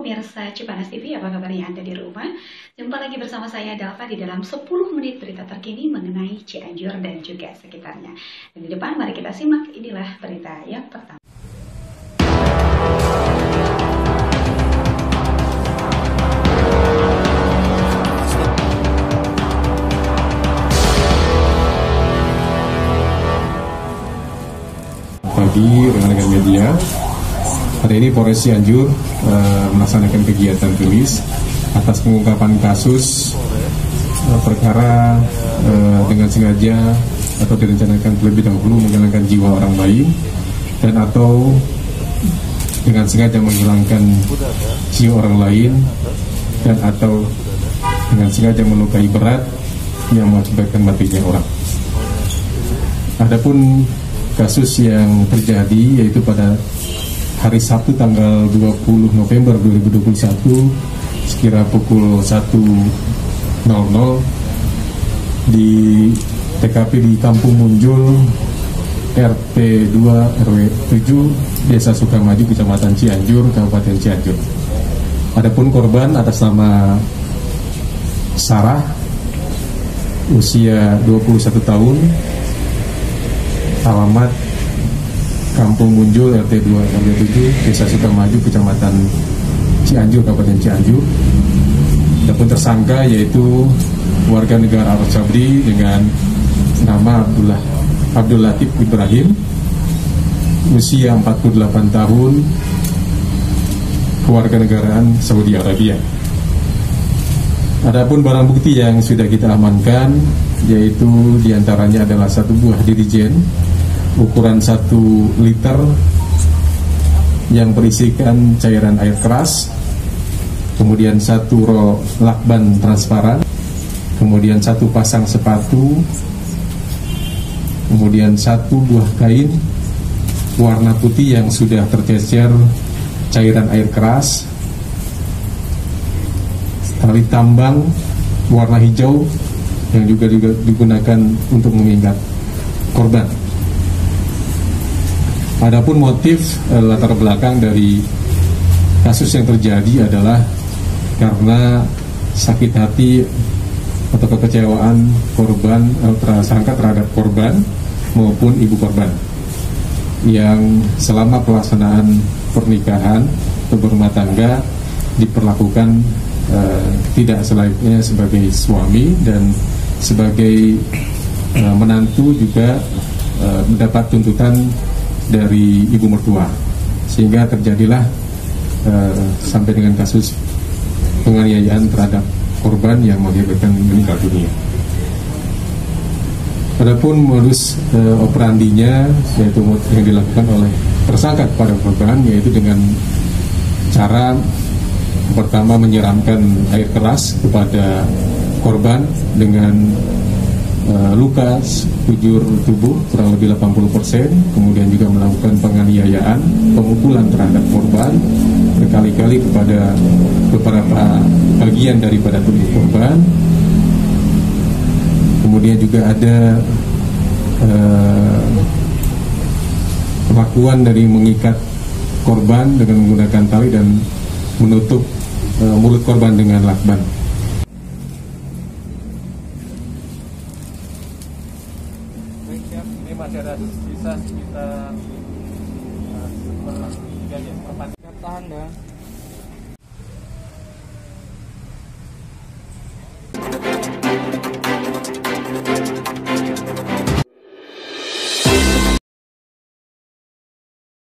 pemirsa Cipanas TV, apa kabarnya Anda di rumah? Jumpa lagi bersama saya Dalva di dalam 10 menit berita terkini mengenai Cianjur dan juga sekitarnya. Dan di depan mari kita simak, inilah berita yang pertama. Pagi rekan-rekan media, hari ini Polres Cianjur melaksanakan kegiatan tulis atas pengungkapan kasus perkara dengan sengaja atau direncanakan terlebih dahulu menghilangkan jiwa orang lain dan atau dengan sengaja menghilangkan jiwa orang lain dan atau dengan sengaja melukai berat yang mengakibatkan matinya orang. Adapun kasus yang terjadi yaitu pada hari Sabtu tanggal 20 November 2021 sekira pukul 1.00 di TKP di Kampung Munjul RT 2 RW 7 Desa Sukamaju Kecamatan Cianjur Kabupaten Cianjur. Adapun korban atas nama Sarah usia 21 tahun, alamat Kampung Munjul RT 2 RW 7 Desa Sukamaju Kecamatan Cianjur Kabupaten Cianjur. Adapun tersangka yaitu warga negara Arab Saudi dengan nama Abdul Latif Ibrahim, usia 48 tahun, kewarganegaraan Saudi Arabia. Adapun barang bukti yang sudah kita amankan yaitu diantaranya adalah satu buah dirijen ukuran 1 liter yang berisikan cairan air keras, kemudian satu rol lakban transparan, kemudian satu pasang sepatu, kemudian satu buah kain warna putih yang sudah tercecer cairan air keras, tali tambang warna hijau yang juga digunakan untuk mengikat korban. Adapun motif latar belakang dari kasus yang terjadi adalah karena sakit hati atau kekecewaan korban tersangka terhadap korban maupun ibu korban yang selama pelaksanaan pernikahan atau berumah tangga diperlakukan tidak selayaknya sebagai suami dan sebagai menantu juga mendapat tuntutan dari ibu mertua, sehingga terjadilah sampai dengan kasus penganiayaan terhadap korban yang mengakibatkan meninggal dunia. Adapun modus operandinya yaitu yang dilakukan oleh tersangka kepada korban yaitu dengan cara pertama menyiramkan air keras kepada korban dengan luka sekujur tubuh kurang lebih 80%, kemudian juga melakukan penganiayaan, pemukulan terhadap korban berkali-kali kepada beberapa bagian daripada tubuh korban. Kemudian juga ada perlakuan dari mengikat korban dengan menggunakan tali dan menutup mulut korban dengan lakban. Ini masih ada sisa sekitar